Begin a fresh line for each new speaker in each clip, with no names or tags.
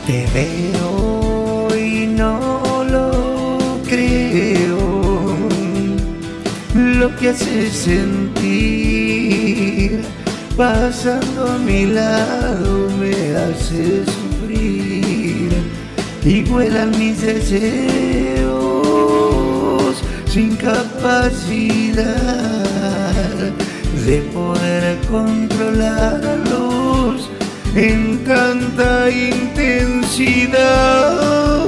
Te veo y no lo creo. Lo que haces sentir pasando a mi lado me hace sufrir y vuelan mis deseos sin capacidad de poder controlarlos en tanta intensidad.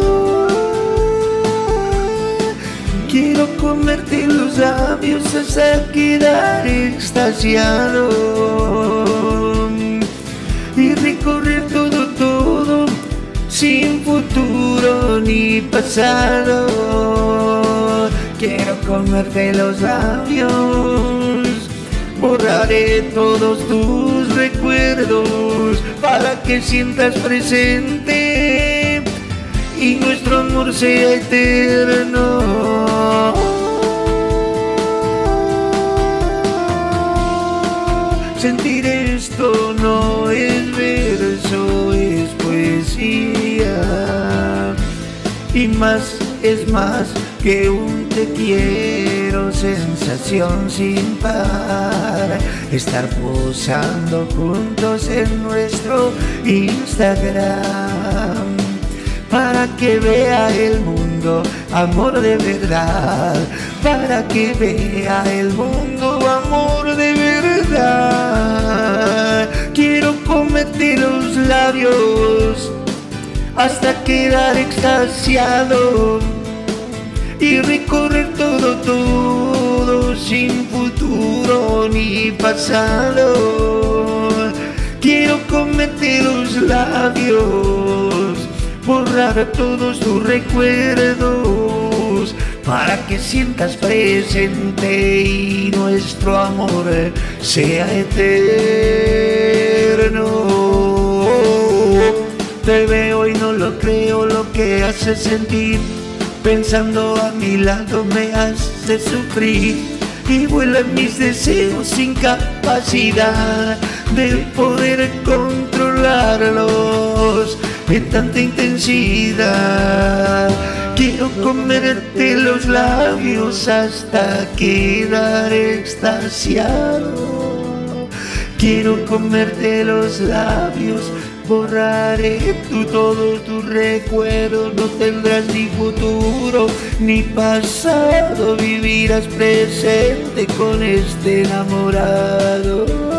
Quiero comerte los labios hasta quedar extasiado y recorrer todo sin futuro ni pasado. Quiero comerte los labios, borraré todos tus recuerdos para que sientas presente y nuestro amor sea eterno. Sentir esto no es verso, es poesía. Y más es más que un te quiero, sensación sin par. Estar posando juntos en nuestro Instagram para que vea el mundo amor de verdad, para que vea el mundo amor de verdad. Quiero comerte los labios hasta quedar extasiado y recorrer todo sin futuro ni pasado. Quiero comerte los labios, borrar todos tus recuerdos para que sientas presente y nuestro amor sea eterno. Te veo y no lo creo, lo que hace sentir pensando a mi lado me hace sufrir y vuelan mis deseos sin capacidad de poder controlarlos en tanta intensidad. Quiero comerte los labios hasta quedar extasiado. Quiero comerte los labios, borraré todos tus recuerdos. No tendrás ni futuro ni pasado, vivirás presente con este enamorado.